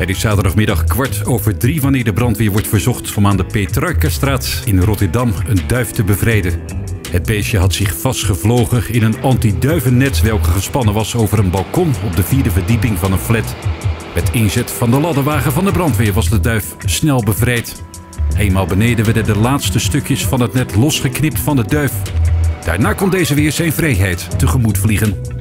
Het is zaterdagmiddag 2:15 wanneer de brandweer wordt verzocht om aan de Petrarcastraat in Rotterdam een duif te bevrijden. Het beestje had zich vastgevlogen in een anti-duivennet welke gespannen was over een balkon op de 4e verdieping van een flat. Met inzet van de ladderwagen van de brandweer was de duif snel bevrijd. Eenmaal beneden werden de laatste stukjes van het net losgeknipt van de duif. Daarna kon deze weer zijn vrijheid tegemoet vliegen.